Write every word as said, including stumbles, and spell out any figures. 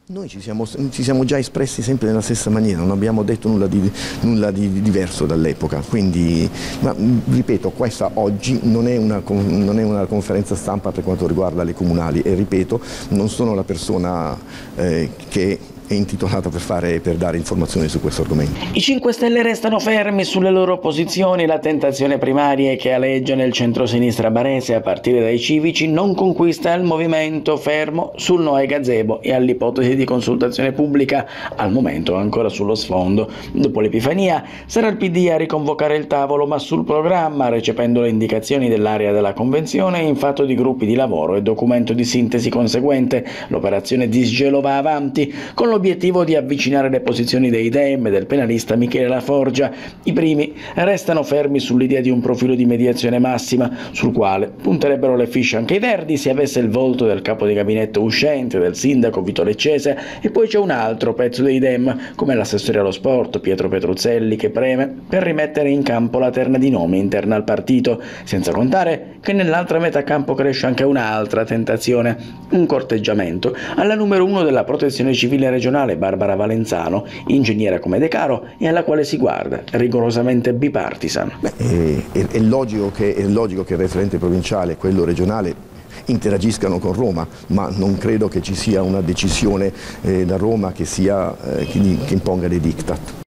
Noi ci siamo, ci siamo già espressi sempre nella stessa maniera, non abbiamo detto nulla di, nulla di diverso dall'epoca, quindi, ma ripeto, questa oggi non è, una, non è una conferenza stampa per quanto riguarda le comunali e ripeto, non sono la persona eh, che è intitolata per, fare, per dare informazioni su questo argomento. I cinque Stelle restano fermi sulle loro posizioni, la tentazione primaria che aleggia nel centro-sinistra barese a partire dai civici non conquista il movimento fermo sul no ai gazebo e all'ipotesi di consultazione pubblica, al momento ancora sullo sfondo. Dopo l'Epifania sarà il P D a riconvocare il tavolo, ma sul programma, recependo le indicazioni dell'area della convenzione in fatto di gruppi di lavoro e documento di sintesi conseguente. L'operazione disgelo va avanti con lo l'obiettivo di avvicinare le posizioni dei Dem e del penalista Michele Laforgia. I primi restano fermi sull'idea di un profilo di mediazione massima, sul quale punterebbero le fiche anche i Verdi se avesse il volto del capo di gabinetto uscente, del sindaco Vito Leccese, e poi c'è un altro pezzo dei Dem, come l'assessore allo sport Pietro Petruzzelli, che preme per rimettere in campo la terna di nomi interna al partito, senza contare che nell'altra metà campo cresce anche un'altra tentazione, un corteggiamento alla numero uno della protezione civile regionale Barbara Valenzano, ingegnera come De Caro e alla quale si guarda rigorosamente bipartisan. Beh, è, è, logico che, è logico che il referente provinciale e quello regionale interagiscano con Roma, ma non credo che ci sia una decisione eh, da Roma che, sia, eh, che, che imponga dei diktat.